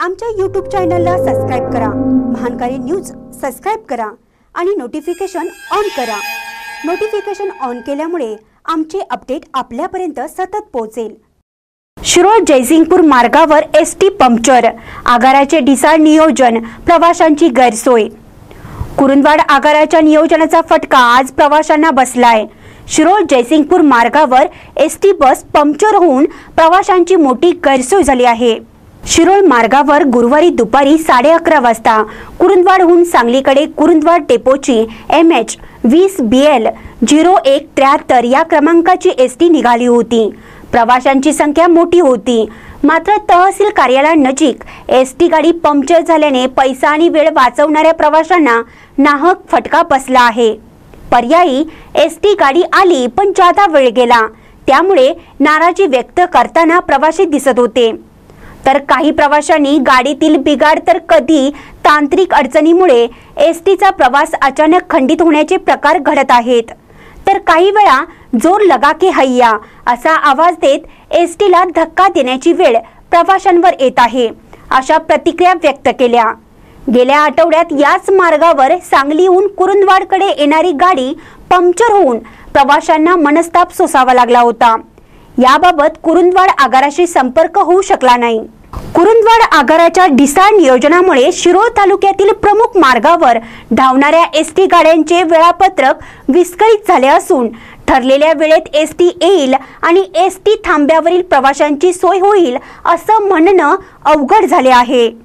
आमच्या YouTube चॅनलला subscribe करा, महानकारी न्यूज सबस्क्राइब करा आणि नोटिफिकेशन ऑन करा। नोटिफिकेशन ऑन केल्यामुळे आमचे अपडेट आपल्यापर्यंत सतत पोहोचेल। शिरोळ जयसिंगपूर मार्गावर एसटी पंक्चर, आगाराचे ढिसाळ नियोजन, प्रवाशांची गैरसोय। कुरुंदवाड आगाराच्या नियोजनाचा फटका आज प्रवाशांना बसलाय। शिरोळ जयसिंगपूर मार्गावर एसटी बस पंक्चर होऊन प्रवाशांची मोठी गैरसोय झाली आहे। शिरोळ मार्गावर गुरुवारी दुपारी 11:30 वाजता कुरुंदवाडहून सांगलीकडे कुरुंदवाड डेपोची MH 20BL 0173 या क्रमांकाची एसटी निघाली होती। प्रवाशांची संख्या मोठी होती, मात्र तहसील कार्यालयानजीक एसटी गाडी पंक्चर झाल्याने पैसा आणि वेळ वाचवणाऱ्या प्रवाशांना नाहक फटका बसला आहे। पर्यायी एसटी गाडी आली पण जादा वेळ गेला, त्यामुळे नाराजी व्यक्त करताना प्रवासी दिसत होते। तर काही प्रवाशांनी गाडीतील बिघाड तर कधी तांत्रिक अडचणीमुळे एसटीचा प्रवास अचानक खंडित होण्याचे प्रकार घडत आहेत। तर काही वेळा जोर लगा के हैया असा आवाज देत एसटीला धक्का देण्याची वेळ प्रवाशांवर येत आहे, अशा प्रतिक्रिया व्यक्त केल्या। गेल्या आठवड्यात याच मार्गावर सांगलीहून कुरुंदवाडकडे येणारी गाडी पंक्चर होऊन प्रवाशांना मनस्ताप सोसावा लागला होता। याबाबत कुरुंदवाड आगाराशी संपर्क होऊ शकला नाही। कुरुंदवाड आगाराच्या ढिसाळ नियोजनामुळे शिरोळ तालुक्यातील प्रमुख मार्गावर धावणाऱ्या एसटी गाड्यांचे वेळापत्रक विस्कळीत झाले असून ठरलेल्या वेळेत एसटी येईल आणि एसटी थांब्यावरील प्रवाशांची सोय होईल असं म्हणणं अवघड झाले आहे।